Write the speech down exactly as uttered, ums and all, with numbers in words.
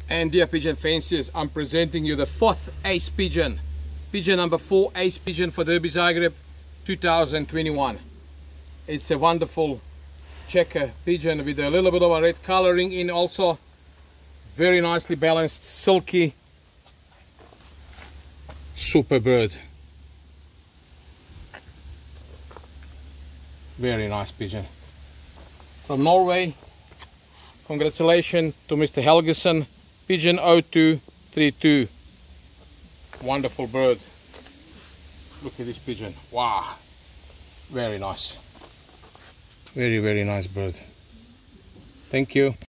And dear pigeon fanciers, I'm presenting you the fourth ace pigeon. Pigeon number four, ace pigeon for Derby Zagreb two thousand twenty-one. It's a wonderful checker pigeon with a little bit of a red coloring in also. Very nicely balanced, silky, super bird. Very nice pigeon. From Norway, congratulations to Mister Helgeson, Pigeon zero two three two. Wonderful bird. Look at this pigeon. Wow. Very nice. Very, very nice bird. Thank you.